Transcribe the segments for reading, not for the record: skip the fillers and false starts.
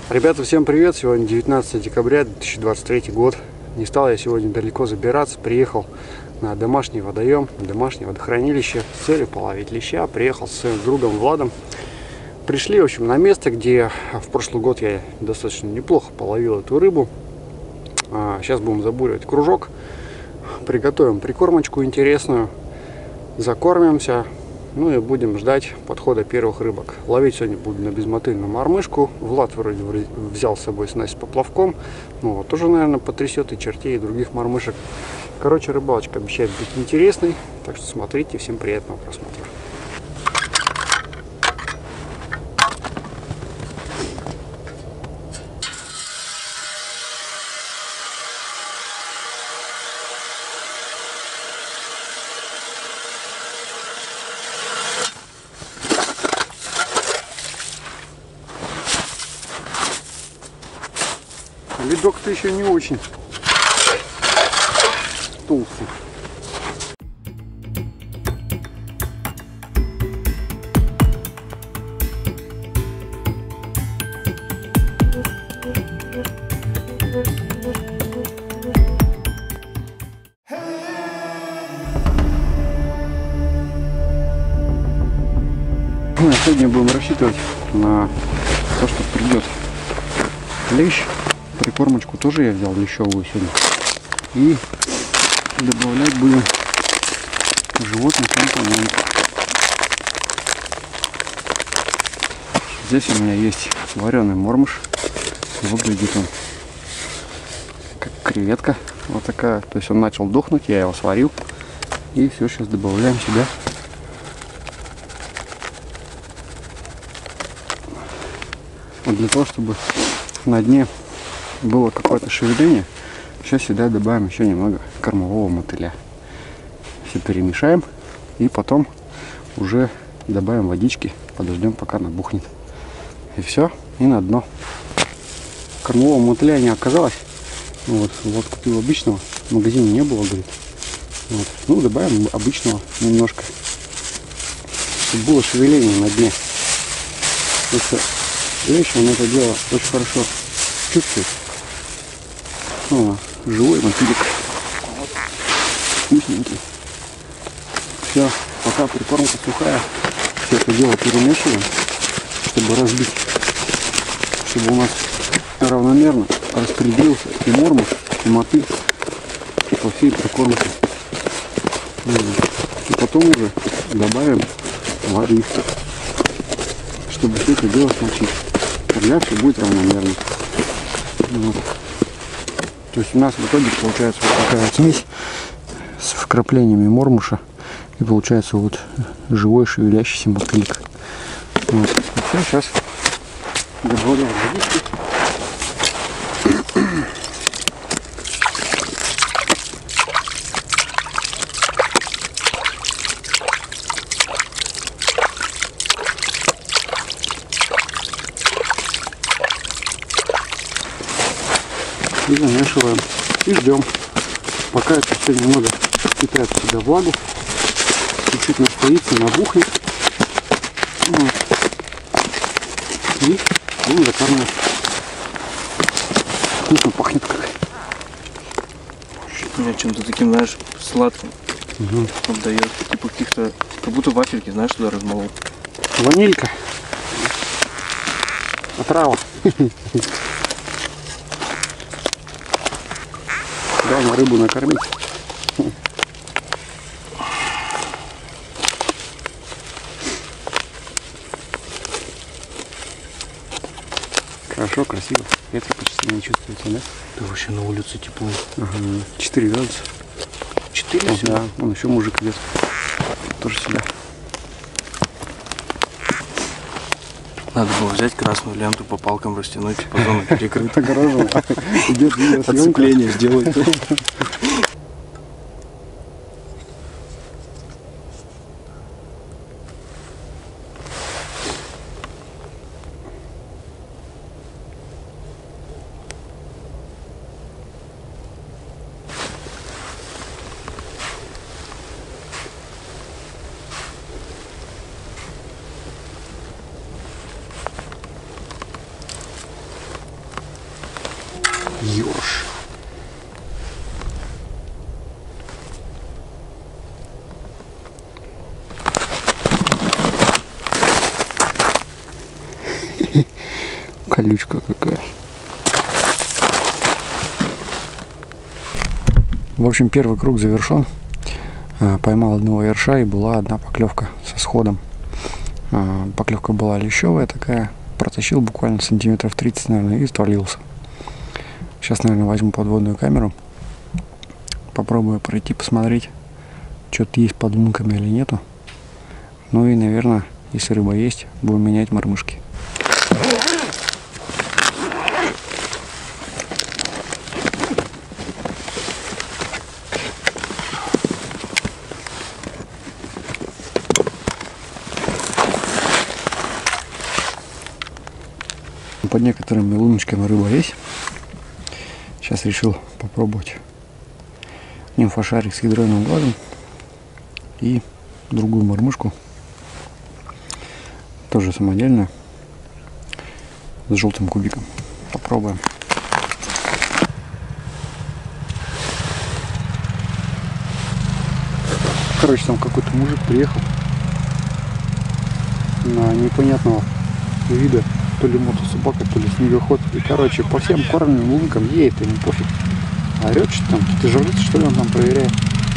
Ребята, всем привет! Сегодня 19 декабря 2023 год. Не стал я сегодня далеко забираться. Приехал на домашний водоем, домашнее водохранилище с целью половить леща. Приехал с своим другом Владом. Пришли, в общем, на место, где в прошлый год я достаточно неплохо половил эту рыбу. Сейчас будем забуривать кружок. Приготовим прикормочку интересную. Закормимся. Ну и будем ждать подхода первых рыбок. Ловить сегодня буду на безмотыльную мормышку. Влад вроде взял с собой снасть с поплавком. Ну вот, тоже, наверное, потрясет и чертей, и других мормышек. Короче, рыбалочка обещает быть интересной. Так что смотрите, всем приятного просмотра. Ледок-то еще не очень толстый. Сегодня будем рассчитывать на то, что придет лещ. Прикормочку тоже я взял лещевую сегодня. И добавлять будем животный компонент. Здесь у меня есть вареный мормыш. Выглядит он как креветка. Вот такая. То есть он начал дохнуть, я его сварил. И все, сейчас добавляем сюда. Вот для того, чтобы на дне было какое-то шевеление, сейчас сюда добавим еще немного кормового мотыля. Все перемешаем и потом уже добавим водички, подождем, пока набухнет. И все, и на дно. Кормового мотыля не оказалось. Вот купил обычного, в магазине не было, говорит. Вот. Ну, добавим обычного немножко, чтобы было шевеление на дне. Потому что лещ, он это дело очень хорошо чувствует. Живой мотылек. Вот. Вкусненький. Все, пока прикормка сухая, все это дело перемешиваем, чтобы разбить, чтобы у нас равномерно распределился и мормыш, и мотыль по всей прикормке. И потом уже добавим воды, чтобы все это дело смочить. Тогда все будет равномерно. Вот. То есть у нас в итоге получается вот такая смесь с вкраплениями мормыша. И получается вот живой шевелящийся мотыльк. Вот. И все, сейчас добавляем водички. И замешиваем. И ждем, пока это все немного впитает в себя влагу. Чуть-чуть настоится, набухнет. Вот. И будем закармливать. Вкусно пахнет как. У меня чем-то таким, знаешь, сладким. Отдает. Типа каких-то, как будто вафельки, знаешь, туда размолол. Ванилька. Отрава. Главное рыбу накормить. Хорошо, красиво. Ветра почти не чувствуется, да? Да вообще на улице тепло. 4 градуса. 4 всего? Да, вон еще мужик идет. Тоже сюда. Надо было взять красную ленту, по палкам растянуть, типа зона перекрыта. Огорожен. Идет видеосъемка. Отцепление сделать. Ёрш. Колючка какая. В общем, первый круг завершен. Поймал одного ерша, и была одна поклевка со сходом. Поклевка была лещевая такая. Протащил буквально сантиметров 30, наверное, и свалился. Сейчас, наверное, возьму подводную камеру. Попробую пройти, посмотреть, что-то есть под лунками или нету. Ну и, наверное, если рыба есть, будем менять мормышки. Под некоторыми луночками рыба есть. Сейчас решил попробовать нимфошарик с ядреным глазом и другую мормышку, тоже самодельную, с желтым кубиком. Попробуем. Короче, там какой-то мужик приехал на непонятного вида, то ли мотособака, то ли снегоход. И, короче, по всем кормленным лункам едет, ему пофиг. Орет, что там, какие-то жерлицы, что ли, он там проверяет.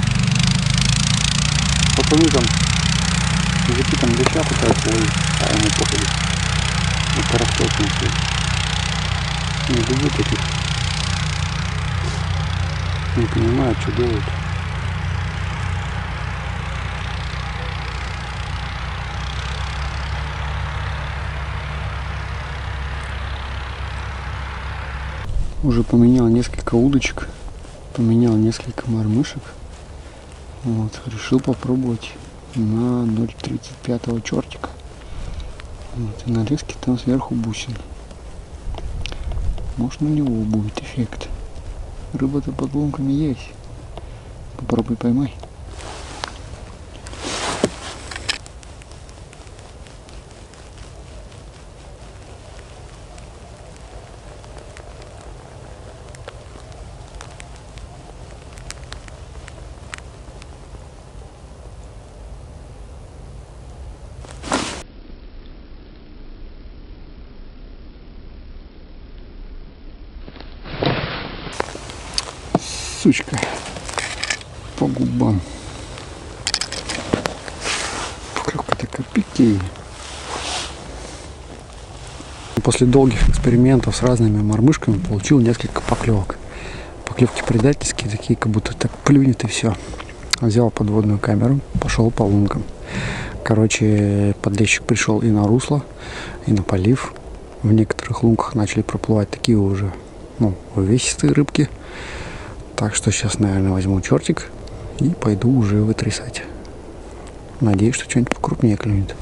Пацаны там мужики там леща пытаются ловить, а ему пофиг. И тарахтят на все. Не люблю таких. Не понимают, что делают. Уже поменял несколько удочек, поменял несколько мормышек. Вот, решил попробовать на 0,35 чертика. Вот, и на леске там сверху бусин. Может, на него будет эффект. Рыба-то под лунками есть. Попробуй поймай. Сучка, по губам. Поклевка-то копейки. После долгих экспериментов с разными мормышками получил несколько поклевок. Поклевки предательские, такие, как будто так плюнет и все. Взял подводную камеру, пошел по лункам. Короче, подлещик пришел и на русло, и на полив. В некоторых лунках начали проплывать такие уже, увесистые рыбки. Так что сейчас, наверное, возьму чертик и пойду уже вытрясать. Надеюсь, что что-нибудь покрупнее клюнет.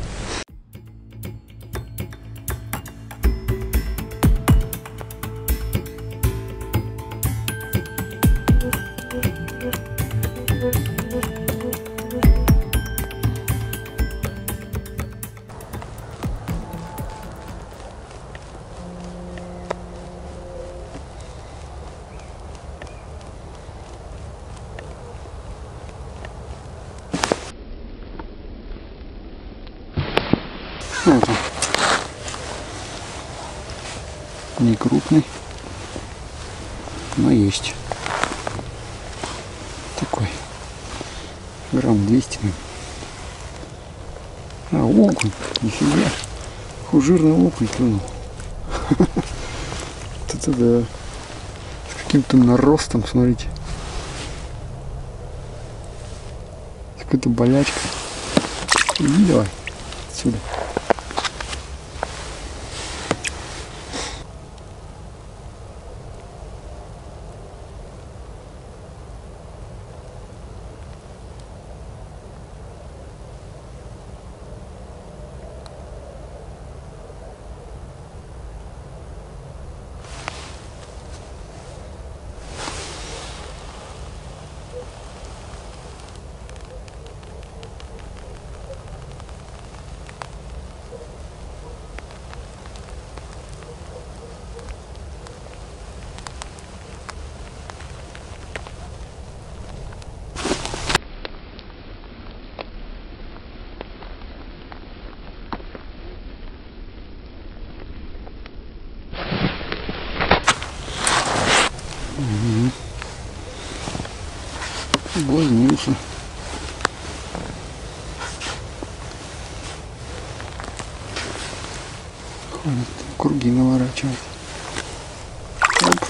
Это не крупный, но есть такой грамм 200. А, окунь, нифига, жирный окунь клюнул. Это да, с каким-то наростом, смотрите, какая-то болячка. Иди давай отсюда. Соблазнился. Круги наворачивает. Оп.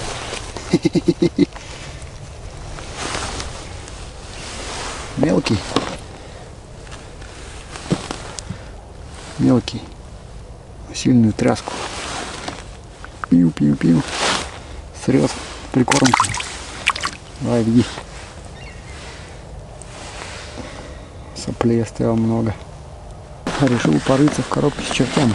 Мелкий. Мелкий. Сильную тряску. Пью. Срез. Прикормку. Давай, беги. Соплей оставил много. Решил порыться в коробке с чертами.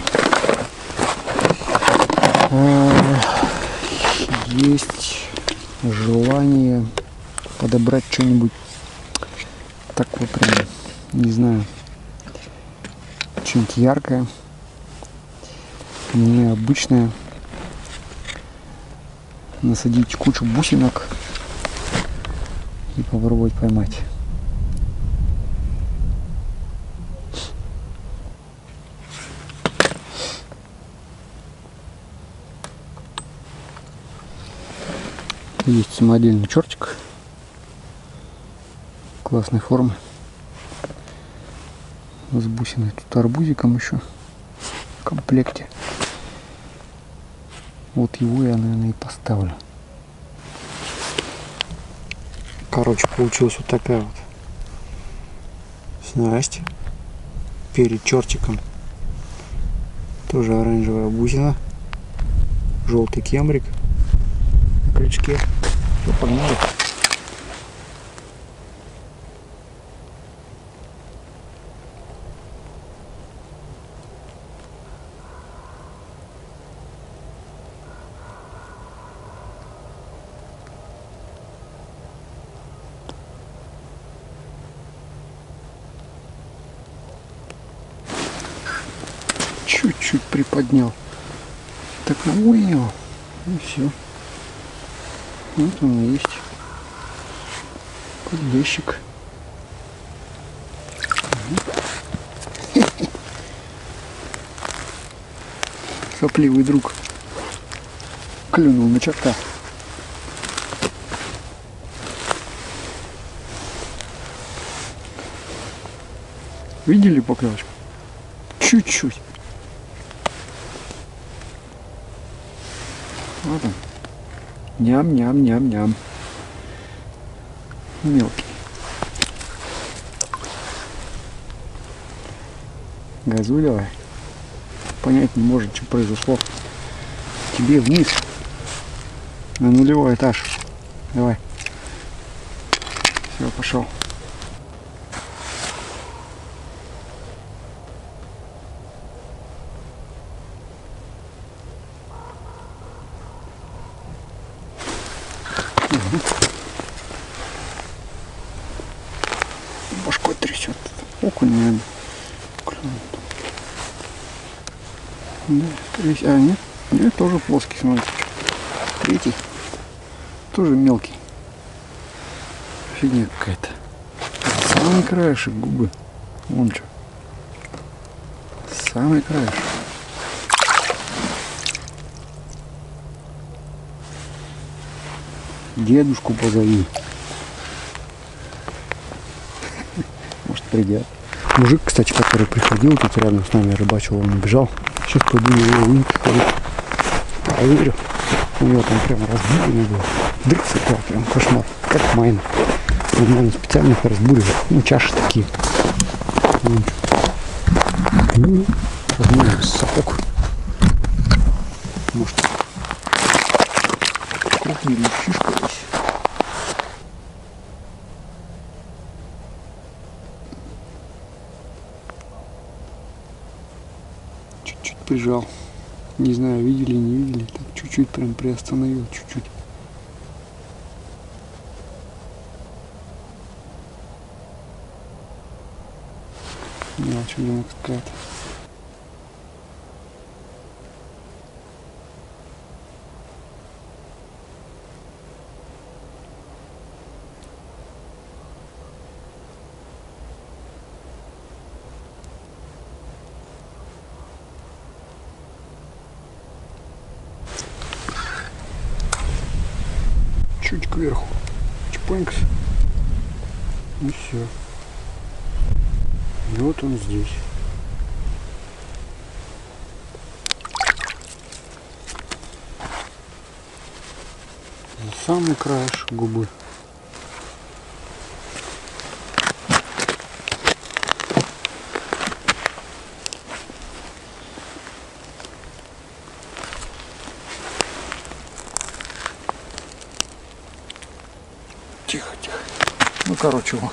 Есть желание подобрать что-нибудь такое прям, не знаю, что-нибудь яркое, необычное. Насадить кучу бусинок и попробовать поймать. Есть самодельный чертик классной формы с бусиной, тут арбузиком еще в комплекте. Вот его я, наверное, и поставлю. Короче, получилась вот такая вот снасть перед чертиком. Тоже оранжевая бусина, желтый кембрик на крючке. Все, погнали. Чуть-чуть приподнял. Так, его. И все. Вот он и есть. Подлещик. Сопливый друг. Клюнул на черта. Видели поклевочку? Чуть-чуть. Вот он. Ням-ням-ням-ням. Мелкий. Газуй давай. Понять не может, что произошло. Тебе вниз. На нулевой этаж. Давай. Все, пошел. Башкой трясет. Окунь, наверное. Да, третий. А, нет? Нет, тоже плоский, смотрите. Третий. Тоже мелкий. Фигня какая-то. Самый краешек губы. Вон что. Самый краешек. Дедушку позови. Может, придет. Мужик, кстати, который приходил тут рядом с нами, рыбачил, он убежал. Сейчас пойду его вынесу. Проверю. У него там прям разбуренный был. Дрыц, прям кошмар. Как майн. Нормально специально их разбуривал. Ну, чаши такие. Возьму сапог. Может, крупный лещишка есть. Чуть-чуть прижал. Не знаю, видели, не видели. Так чуть-чуть прям приостановил. Чуть-чуть. Мелочь, видимо, какая-то. чуть кверху. Чпонькс. И все. И вот он здесь. За самый краешек губы. Тихо, тихо. Ну, короче, вот.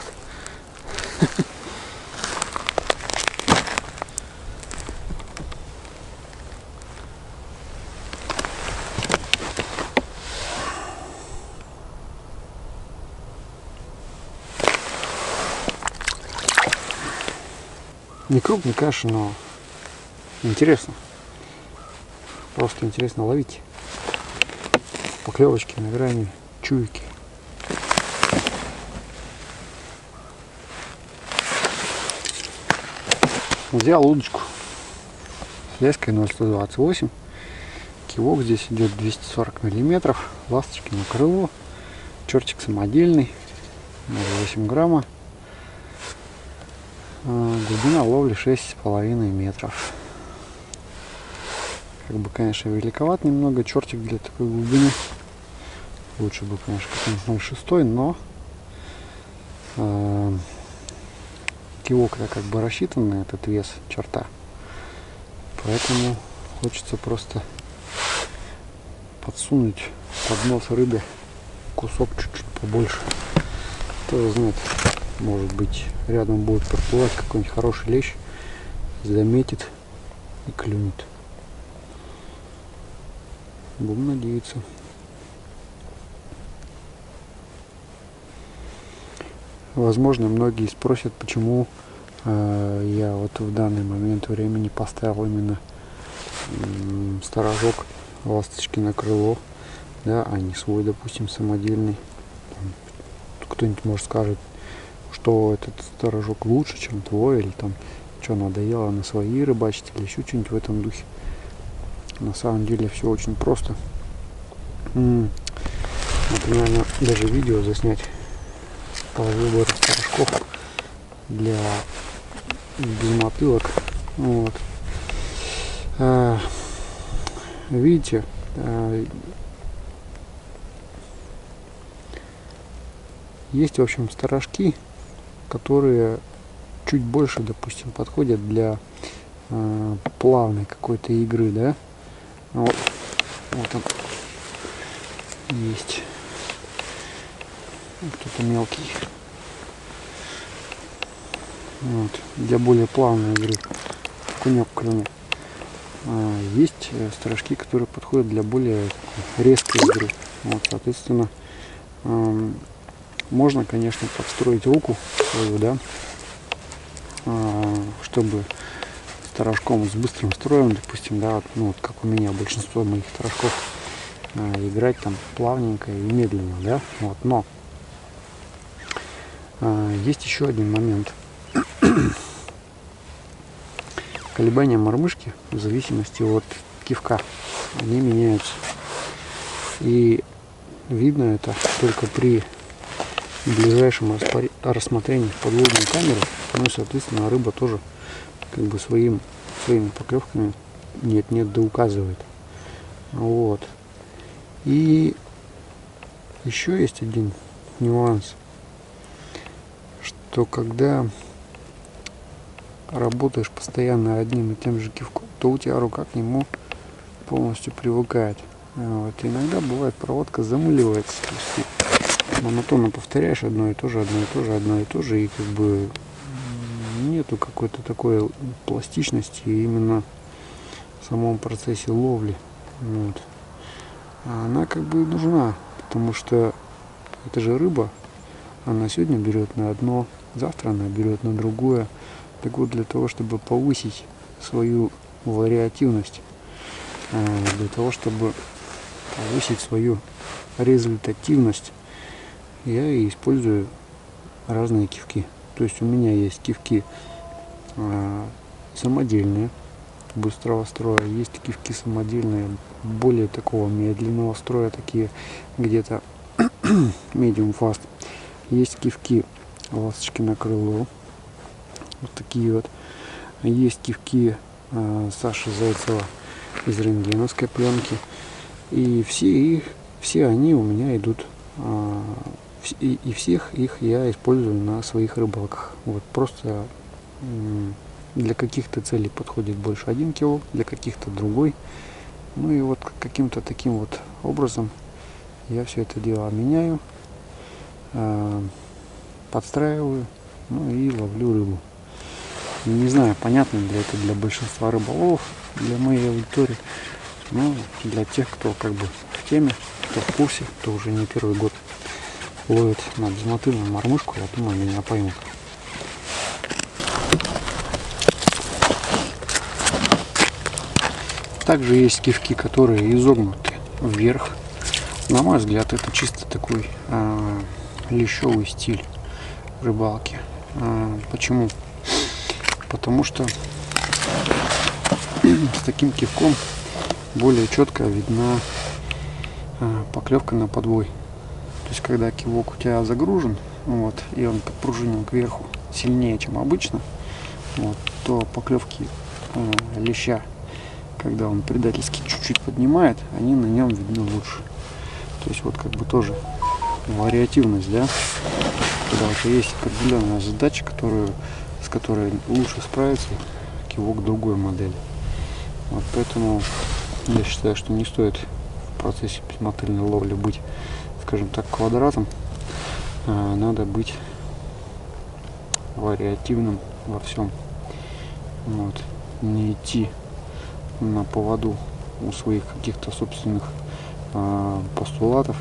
Не крупный, конечно, но интересно. Просто интересно ловить. Поклевочки на грани, чуйки. Взял удочку с леской 0,128. Кивок здесь идет 240 миллиметров. Ласточки на крыло. Чертик самодельный. 8 грамма. Глубина ловли 6,5 метров. Как бы, конечно, великоват немного чертик для такой глубины. Лучше бы, конечно, какой-нибудь 0,6, но кивок-то как бы рассчитан на этот вес черта. Поэтому хочется просто подсунуть под нос рыбе кусок чуть-чуть побольше. Кто знает, может быть, рядом будет проплывать какой-нибудь хороший лещ, заметит и клюнет. Будем надеяться. Возможно, многие спросят, почему я вот в данный момент времени поставил именно сторожок ласточки на крыло, да, а не свой, допустим, самодельный. Кто-нибудь может скажет, что этот сторожок лучше, чем твой, или там что, надоело на свои рыбачить, или еще что-нибудь в этом духе. На самом деле все очень просто. Например, даже видео заснять по выбору сторожков для безмотылок. Вот. Видите, есть, в общем, сторожки, которые чуть больше, допустим, подходят для плавной какой-то игры, да. Вот он есть. Кто-то мелкий. Вот. Для более плавной игры. Кунек клюнет. Есть сторожки, которые подходят для более резкой игры. Вот, соответственно, можно, конечно, подстроить руку свою, да, чтобы сторожком с быстрым строем, допустим, да, вот, ну, вот как у меня большинство моих сторожков, играть там плавненько и медленно, да, вот, но есть еще один момент. Колебания мормышки в зависимости от кивка, они меняются, и видно это только при ближайшем рассмотрении в подводной камеры. Ну и, соответственно, рыба тоже как бы своими поклевками нет да указывает. Вот. И еще есть один нюанс, что когда работаешь постоянно одним и тем же кивком, то у тебя рука к нему полностью привыкает. Вот. И иногда бывает, проводка замыливается. То есть ты монотонно повторяешь одно и то же, и как бы нету какой-то такой пластичности именно в самом процессе ловли. Вот. А она как бы нужна, потому что это же рыба, она сегодня берет на одно, завтра она берет на другое. Так вот, для того, чтобы повысить свою вариативность, для того, чтобы повысить свою результативность, я и использую разные кивки. То есть у меня есть кивки самодельные, быстрого строя, есть кивки самодельные, более такого медленного строя, такие где-то medium fast. Есть кивки ласточки на крыло. Вот такие вот. Есть кивки Саши Зайцева из рентгеновской пленки. И все они у меня идут. И всех их я использую на своих рыбалках. Вот просто для каких-то целей подходит больше 1 кило, для каких-то другой. Ну и вот каким-то таким вот образом я все это дело меняю, подстраиваю, ну и ловлю рыбу. Не знаю, понятно ли это для большинства рыболовов, для моей аудитории, но для тех, кто как бы в теме, кто в курсе, кто уже не первый год ловит на безмотыльную мормышку, я думаю, меня поймут. Также есть кивки, которые изогнуты вверх. На мой взгляд, это чисто такой лещевый стиль рыбалки. Почему? Потому что с таким кивком более четко видна поклевка на подвой. То есть, когда кивок у тебя загружен, вот, и он подпружинен кверху сильнее, чем обычно, вот, то поклевки леща, когда он предательски чуть-чуть поднимает, они на нем видны лучше. То есть вот как бы тоже вариативность, да, когда у тебя есть определенная задача, с которой лучше справиться кивок другой модели. Вот поэтому я считаю, что не стоит в процессе безмотыльной ловли быть, скажем так, квадратом. Надо быть вариативным во всем. Вот. Не идти на поводу у своих каких-то собственных постулатов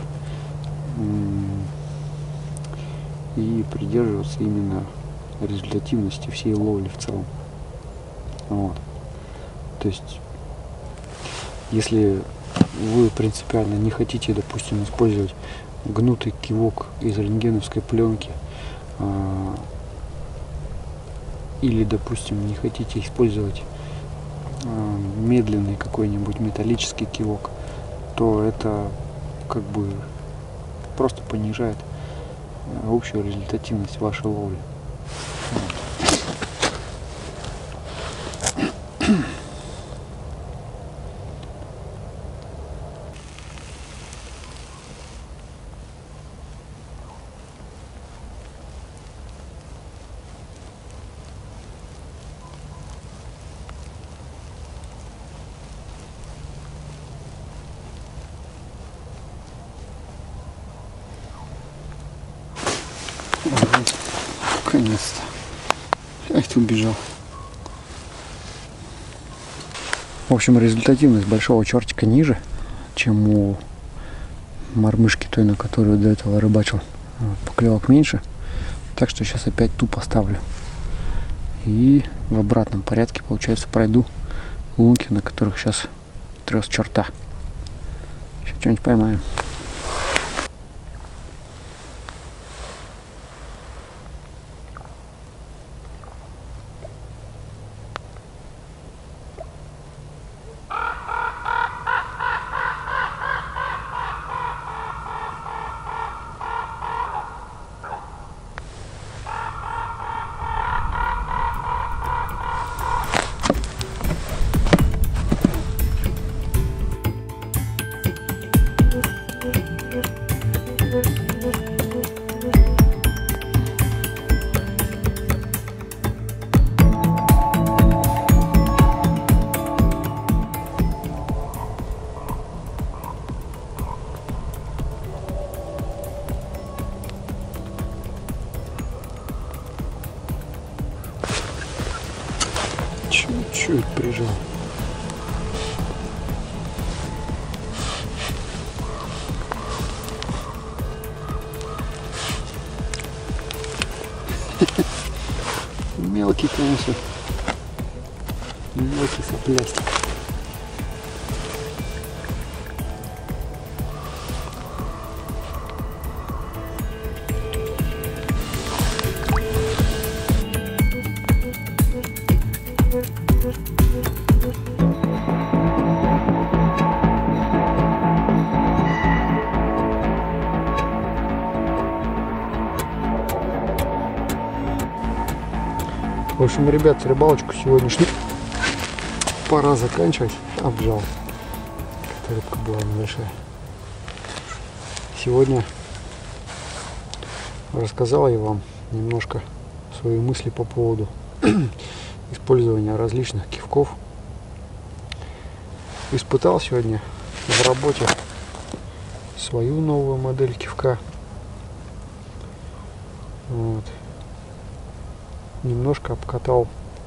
и придерживаться именно результативности всей ловли в целом. Вот. То есть, если вы принципиально не хотите, допустим, использовать гнутый кивок из рентгеновской пленки, или, допустим, не хотите использовать медленный какой-нибудь металлический кивок, то это как бы просто понижает общую результативность вашей ловли. Наконец-то. Ай, ты убежал. В общем, результативность большого чертика ниже, чем у мормышки той, на которую до этого рыбачил. Поклевок меньше. Так что сейчас опять тупо ставлю. И в обратном порядке, получается, пройду лунки, на которых сейчас трёс черта. Сейчас что-нибудь поймаем. Чуть-чуть прижал. Мелкий, конечно. Мелкий соплястик. В общем, ребят, рыбалочку сегодняшнюю пора заканчивать. Обжал. Эта рыбка была небольшая. Сегодня рассказал я вам немножко свои мысли по поводу использования различных кивков. Испытал сегодня в работе свою новую модель кивка. Вот. Немножко обкатал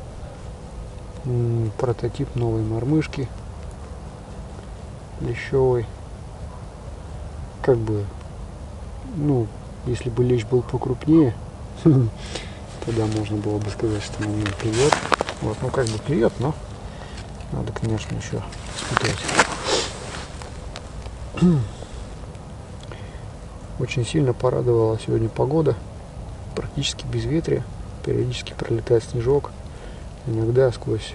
прототип новой мормышки лещевой. Как бы, ну, если бы лещ был покрупнее, тогда можно было бы сказать, что он не клюет. Вот, ну как бы клюет, но надо, конечно, еще испытать. Очень сильно порадовала сегодня погода. Практически безветрие. Периодически пролетает снежок. Иногда сквозь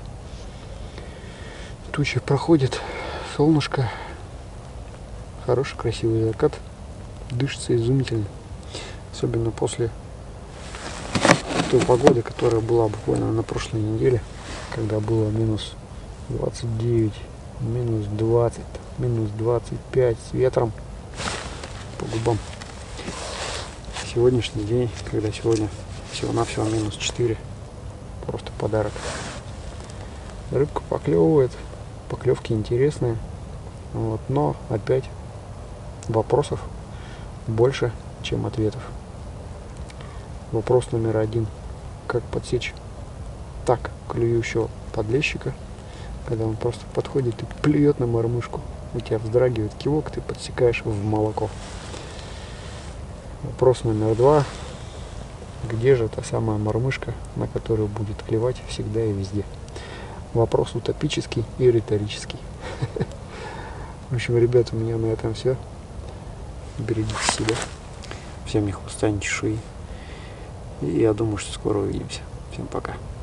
тучи проходит солнышко. Хороший, красивый закат. Дышится изумительно. Особенно после той погоды, которая была буквально на прошлой неделе, когда было минус 29, минус 20, минус 25 с ветром по губам. Сегодняшний день, когда сегодня всего-навсего минус 4, просто подарок. Рыбка поклевывает, поклевки интересные, вот, но опять вопросов больше, чем ответов. Вопрос номер 1: как подсечь так клюющего подлещика, когда он просто подходит и плюет на мормышку, у тебя вздрагивает кивок, ты подсекаешь в молоко. Вопрос номер 2: где же та самая мормышка, на которую будет клевать всегда и везде? Вопрос утопический и риторический. В общем, ребят, у меня на этом все. Берегите себя. Всем не хвоста, ни чешуи. И я думаю, что скоро увидимся. Всем пока.